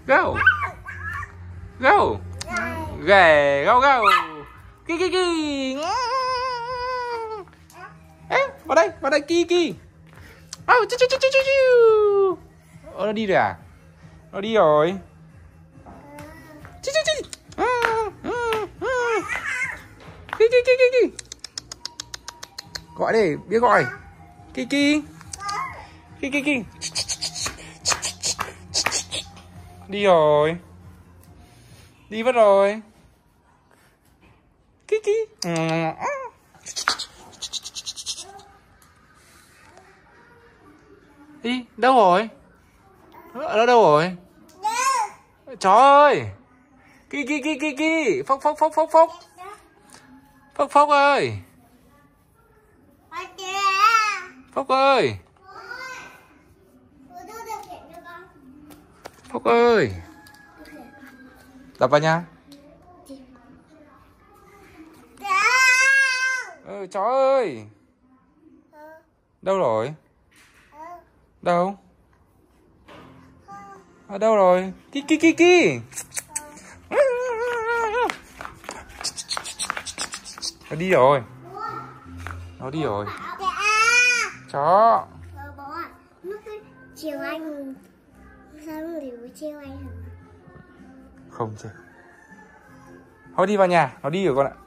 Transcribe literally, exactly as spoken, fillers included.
Go. Go. Ghê, go go. Ki ki ki. Ê, vào đây, vào đây ki ki. Oh, chu chu chu chu chu. Ồ, nó đi rồi à? Nó đi rồi. Chu chu chu. Ki ki ki ki ki. Gọi đi, biết gọi. Ki ki. Ki ki ki. Đi rồi. Đi mất rồi. Ki ki. Đi, đâu rồi? Ở đâu rồi? Trời ơi. Ki ki ki ki ki. Phốc phốc phốc phốc phốc. Phốc phốc ơi. Phốc ơi. Phốc ơi. Đập vào nha. Ừ, chó ơi. Đâu rồi? Đâu? Ở đâu rồi? Ki ki ki ki. Nó đi rồi. Nó đi rồi. Chó. Chiều anh sao không để chiều anh hả? Không chứ. Thôi đi vào nhà, nó đi rồi con ạ.